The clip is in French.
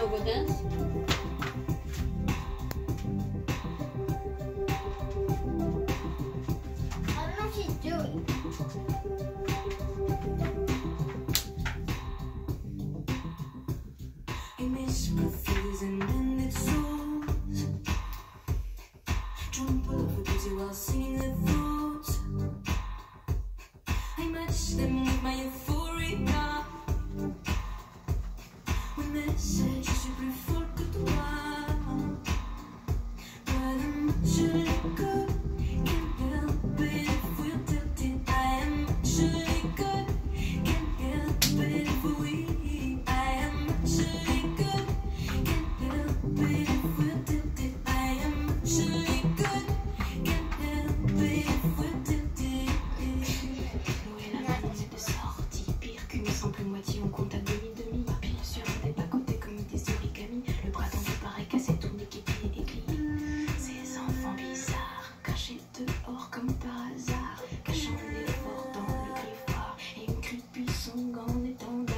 wanna go dance? I don't know what she's doing. Ich mich profusing in its souls. Trample over busy while singing the thoughts. I match them with my euphoria. When they say je suis plus folle que toi, but I'm actually good. Can't help it if we're tilted. I am actually good. Can't help it if we. I am actually good. Can't help it if we're tilted. I am actually good. Can't help it if we're tilted. Noël à on est de sortie, pire qu'une simple moitié. On compte à demi-demi. Ma pile sur des bas-côtés comme des origamis. Le bras tendu pareil cassé, tout niqué, pied et glis. Ces enfants bizarres, cachés dehors comme par hasard, cachant l'effort dans le griffoir et une creepy song en étendard.